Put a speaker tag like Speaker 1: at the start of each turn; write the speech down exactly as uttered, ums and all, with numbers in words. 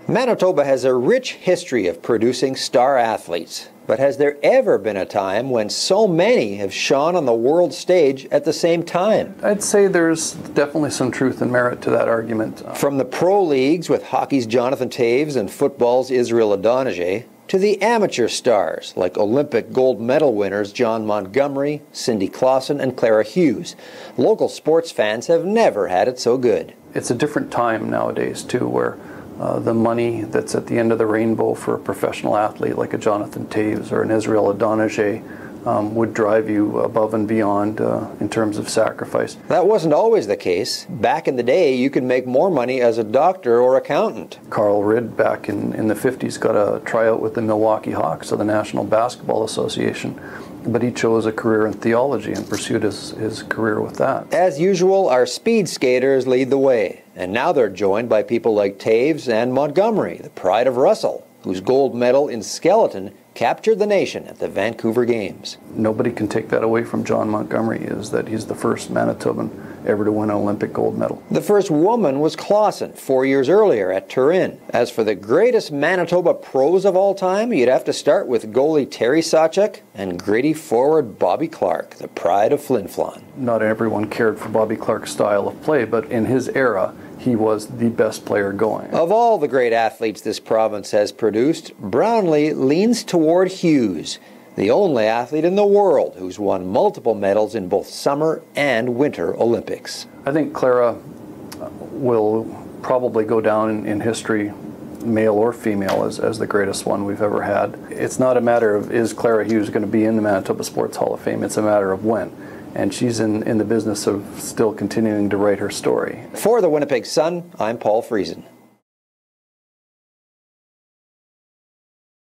Speaker 1: Manitoba has a rich history of producing star athletes, but has there ever been a time when so many have shone on the world stage at the same time?
Speaker 2: I'd say there's definitely some truth and merit to that argument.
Speaker 1: From the pro leagues with hockey's Jonathan Toews and football's Israel Adonijah, to the amateur stars like Olympic gold medal winners John Montgomery, Cindy Clausen, and Clara Hughes, local sports fans have never had it so good.
Speaker 2: It's a different time nowadays, too, where Uh, the money that's at the end of the rainbow for a professional athlete like a Jonathan Toews or an Israel Adonijah um, would drive you above and beyond uh, in terms of sacrifice.
Speaker 1: That wasn't always the case. Back in the day, you could make more money as a doctor or accountant.
Speaker 2: Carl Ridd back in, in the fifties got a tryout with the Milwaukee Hawks of the National Basketball Association, but he chose a career in theology and pursued his, his career with that.
Speaker 1: As usual, our speed skaters lead the way, and now they're joined by people like Toews and Montgomery, the pride of Russell, whose gold medal in skeleton captured the nation at the Vancouver Games.
Speaker 2: Nobody can take that away from John Montgomery, is that he's the first Manitoban ever to win an Olympic gold medal.
Speaker 1: The first woman was Clausen, four years earlier at Turin. As for the greatest Manitoba pros of all time, you'd have to start with goalie Terry Sawchuk and gritty forward Bobby Clarke, the pride of Flin Flon.
Speaker 2: Not everyone cared for Bobby Clarke's style of play, but in his era, he was the best player going.
Speaker 1: Of all the great athletes this province has produced, Brownlee leans toward Hughes, the only athlete in the world who's won multiple medals in both summer and winter Olympics.
Speaker 2: I think Clara will probably go down in, in history, male or female, as, as the greatest one we've ever had. It's not a matter of is Clara Hughes going to be in the Manitoba Sports Hall of Fame, it's a matter of when. And she's in, in the business of still continuing to write her story.
Speaker 1: For the Winnipeg Sun, I'm Paul Friesen.